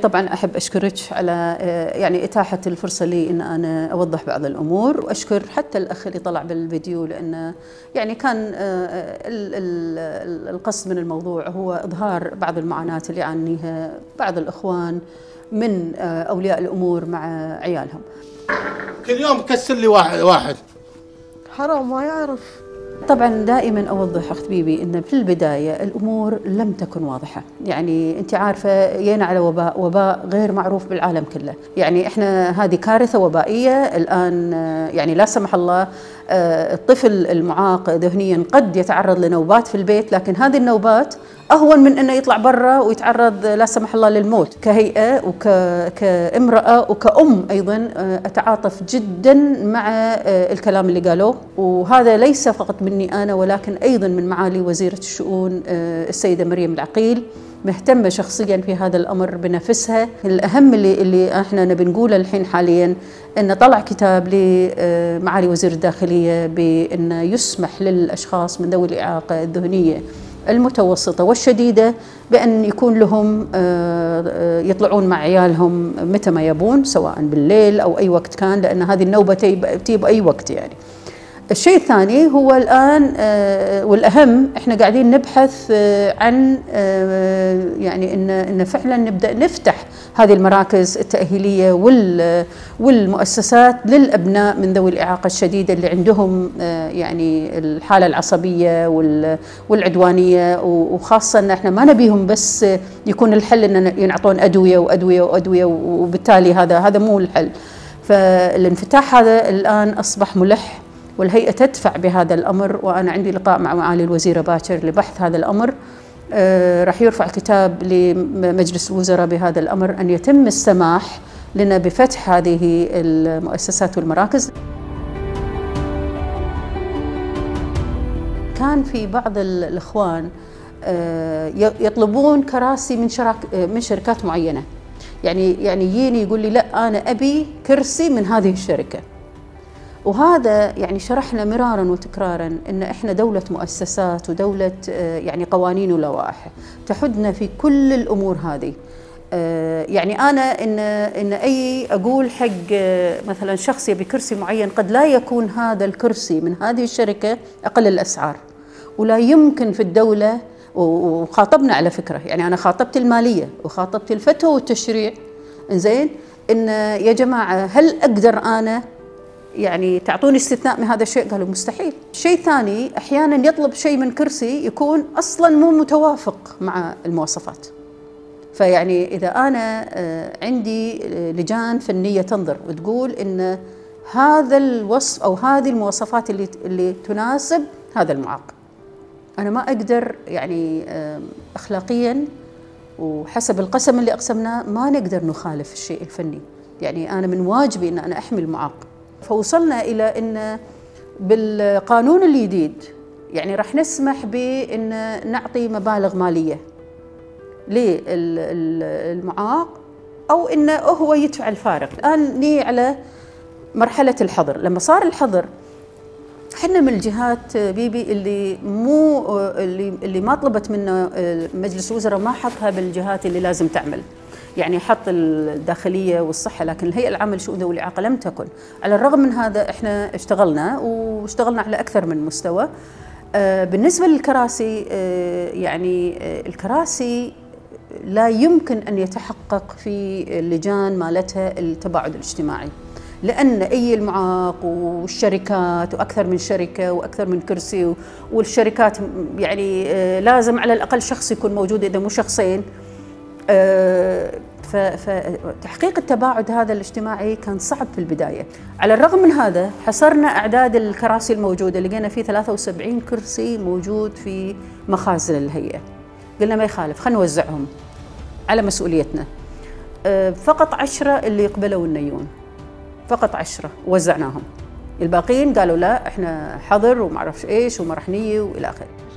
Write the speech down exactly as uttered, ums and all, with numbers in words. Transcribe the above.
طبعا أحب أشكرك على يعني إتاحة الفرصة لي إن أنا أوضح بعض الأمور، وأشكر حتى الأخ اللي طلع بالفيديو لأنه يعني كان القصد من الموضوع هو إظهار بعض المعاناة اللي يعانيها بعض الإخوان من أولياء الأمور مع عيالهم. كل يوم كسر لي واحد واحد حرام ما يعرف. طبعا دائما اوضح اخت بيبي ان في البدايه الامور لم تكن واضحه، يعني انت عارفه جينا على وباء، وباء غير معروف بالعالم كله، يعني احنا هذه كارثه وبائيه الان، يعني لا سمح الله الطفل المعاق ذهنيا قد يتعرض لنوبات في البيت، لكن هذه النوبات اهون من انه يطلع برا ويتعرض لا سمح الله للموت. كهيئه وكامراه وكأم ايضا اتعاطف جدا مع الكلام اللي قالوه، وهذا ليس فقط مني انا ولكن ايضا من معالي وزيره الشؤون السيده مريم العقيل، مهتمه شخصيا في هذا الامر بنفسها. الاهم اللي اللي احنا نبي نقوله الحين حاليا ان طلع كتاب لمعالي وزير الداخليه بانه يسمح للاشخاص من ذوي الاعاقه الذهنيه المتوسطة والشديدة بأن يكون لهم يطلعون مع عيالهم متى ما يبون، سواء بالليل أو أي وقت كان، لأن هذه النوبة تجيب أي وقت. يعني الشيء الثاني هو الآن والأهم، إحنا قاعدين نبحث عن يعني إن إن فعلا نبدأ نفتح هذه المراكز التأهيلية والمؤسسات للأبناء من ذوي الإعاقة الشديدة اللي عندهم يعني الحالة العصبية والعدوانية، وخاصة إن إحنا ما نبيهم بس يكون الحل إن ينعطون أدوية وأدوية وأدوية، وبالتالي هذا هذا مو الحل. فالانفتاح هذا الآن أصبح ملح، والهيئة تدفع بهذا الأمر، وأنا عندي لقاء مع معالي الوزيرة باكر لبحث هذا الأمر. آه راح يرفع كتاب لمجلس الوزراء بهذا الأمر أن يتم السماح لنا بفتح هذه المؤسسات والمراكز. كان في بعض الإخوان آه يطلبون كراسي من شراك من شركات معينة، يعني يعني يجيني يقول لي لا أنا أبي كرسي من هذه الشركة، وهذا يعني شرحنا مرارا وتكرارا ان احنا دولة مؤسسات ودولة يعني قوانين ولوائح تحدنا في كل الامور هذه. يعني انا ان ان اي اقول حق مثلا شخص يبي كرسي معين قد لا يكون هذا الكرسي من هذه الشركة اقل الاسعار، ولا يمكن في الدولة. وخاطبنا على فكرة، يعني انا خاطبت المالية وخاطبت الفتوى والتشريع، انزين ان يا جماعة هل اقدر انا يعني تعطوني استثناء من هذا الشيء؟ قالوا مستحيل. شيء ثاني احيانا يطلب شيء من كرسي يكون اصلا مو متوافق مع المواصفات، فيعني اذا انا عندي لجان فنيه تنظر وتقول ان هذا الوصف او هذه المواصفات اللي اللي تناسب هذا المعاق، انا ما اقدر يعني اخلاقيا وحسب القسم اللي اقسمناه ما نقدر نخالف الشيء الفني، يعني انا من واجبي ان انا احمي المعاق. فوصلنا إلى أن بالقانون الجديد يعني راح نسمح بأن نعطي مبالغ مالية للمعاق أو أنه هو يدفع الفارق. الآن ني على مرحلة الحظر. لما صار الحظر احنا من الجهات بيبي اللي مو اللي اللي ما طلبت منا مجلس الوزراء ما حطها بالجهات اللي لازم تعمل، يعني حط الداخلية والصحة، لكن الهيئة العامة لشؤون ذوي الإعاقة لم تكن. على الرغم من هذا احنا اشتغلنا واشتغلنا على أكثر من مستوى. آه بالنسبة للكراسي، آه يعني آه الكراسي لا يمكن أن يتحقق في اللجان مالتها التباعد الاجتماعي، لأن أي المعاق والشركات وأكثر من شركة وأكثر من كرسي، والشركات يعني آه لازم على الأقل شخص يكون موجود إذا مو شخصين. فتحقيق التباعد هذا الاجتماعي كان صعب في البداية. على الرغم من هذا حصرنا أعداد الكراسي الموجودة، لقينا في ثلاثة وسبعين كرسي موجود في مخازن الهيئة. قلنا ما يخالف خلينا نوزعهم على مسؤوليتنا. فقط عشرة اللي يقبلوا النيون، فقط عشرة وزعناهم، الباقيين قالوا لا احنا حظر وما اعرفش ايش وما راح نيجي والى اخره.